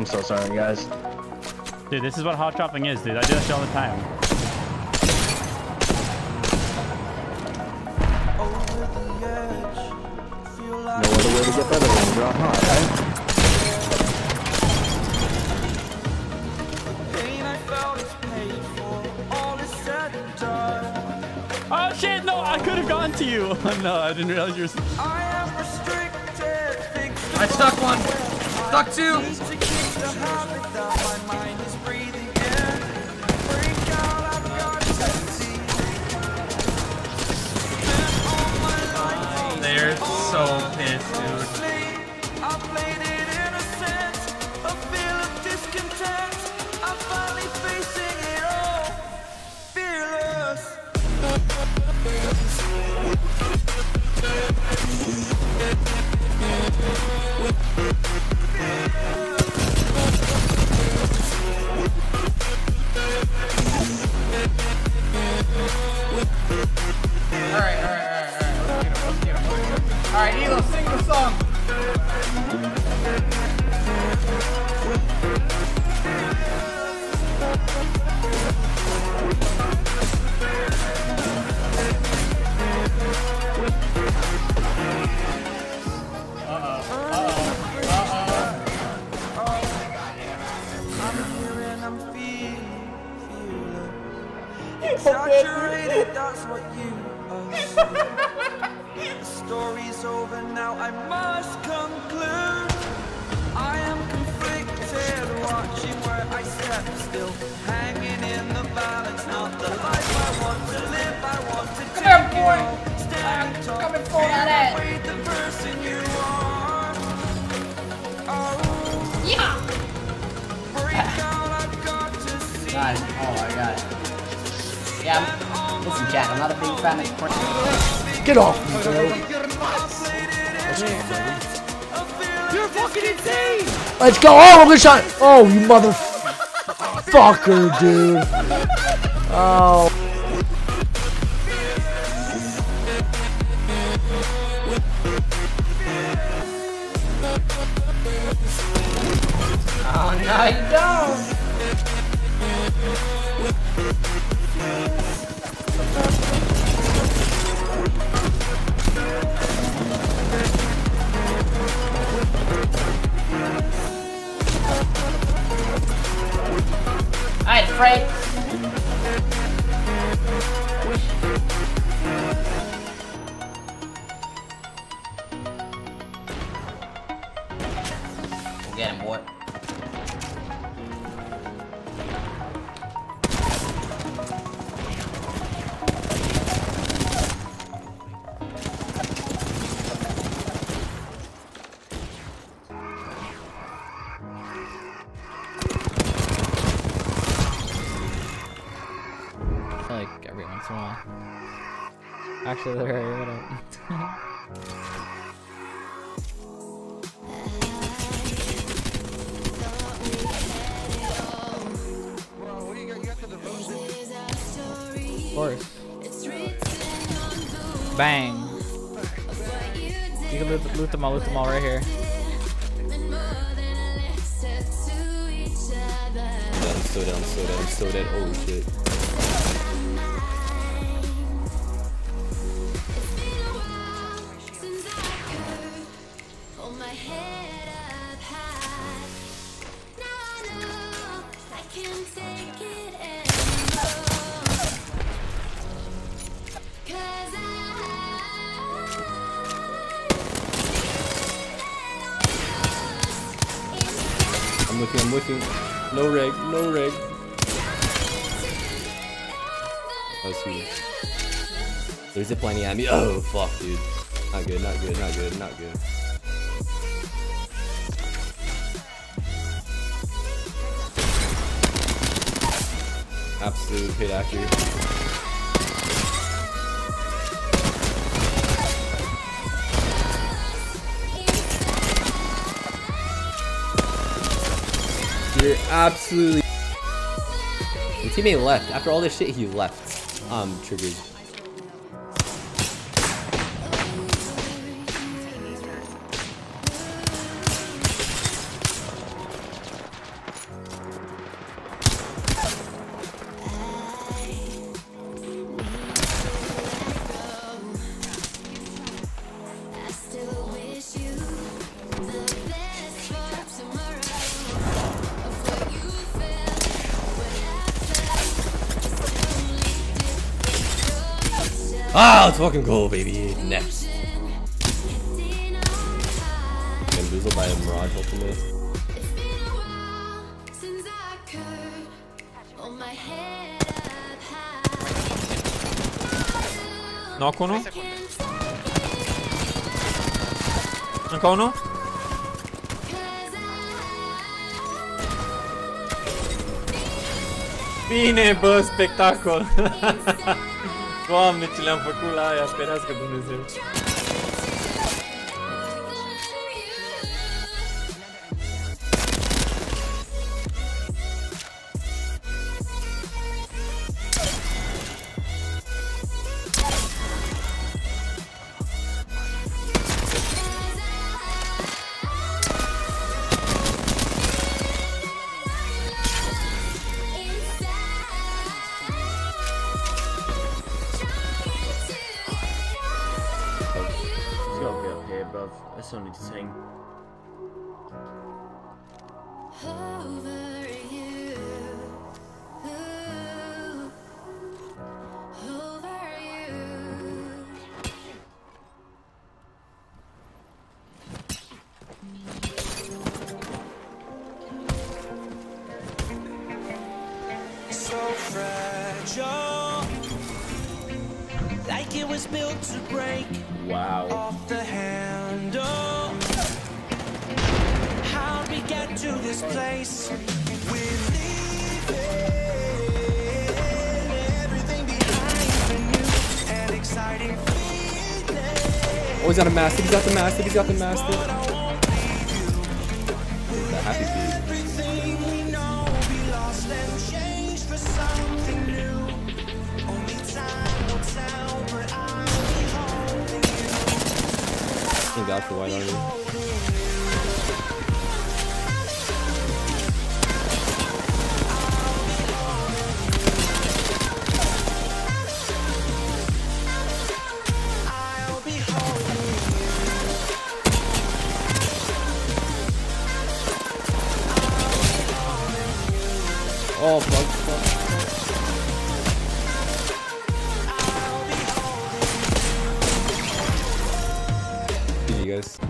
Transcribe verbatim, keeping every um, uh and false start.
so sorry, guys. Dude, this is what hot chopping is, dude. I do that shit all the time. No other way to get better than drop hot, right? Oh shit, no, I could have gone to you. No, I didn't realize you were... I stuck one. Stuck two. They're so pissed, dude. Alright, alright, alright, alright. Let's get him, let's get him, let's get him. Alright, Elo, sing the song. Saturated, that's what you assume. The story's over now, I must conclude. I am conflicted, watching where I step still, hanging in the balance, not the life I want to live. I want to Come here, boy. All, standing tall, coming for that. wait the person you are. Oh, yeah. Break out, I've got to see. Guys, oh I got it. Yeah, I'm, listen, chat. I'm not a big fan of Fortnite. Get off me, bro. You're fucking insane. Let's go. Oh, I'm gonna shot. Oh, you mother fucker, dude. Oh. Oh, no, you don't. Alright, Frank. We'll get him, boy. Like every once in a while. Actually, they're what up? Of course. Bang. You can loot, loot them all, loot them all right here. I'm so dead, I'm so dead, I'm so dead. Oh shit. I'm with you, I'm with you. No reg, no reg. That's huge. There's ziplining at me. Oh, fuck, dude. Not good, not good, not good, not good. Absolute hit after. You're absolutely. Your teammate left. After all this shit, he left. Um, triggered. Ah, let's fucking go, baby. Next. Bamboozled by a Mirage ultimate. Knock uno. Încă unul. Bine, bă, spectacol. Doamne, ce le-am făcut la aia, ferească Dumnezeu. That's only the thing. Over you, over you. So fragile, like it was built to break. Wow. Off the handle. How'd we get to this place? We're leaving everything behind for new and exciting feeling. Oh, he's got a master. He's got the master. He's got the master. The happy feet. Everything we know we lost and changed for something new. Only time will tell, but I'll be holding you. Thank God for White Army. Oh, fuck, fuck. G G, guys.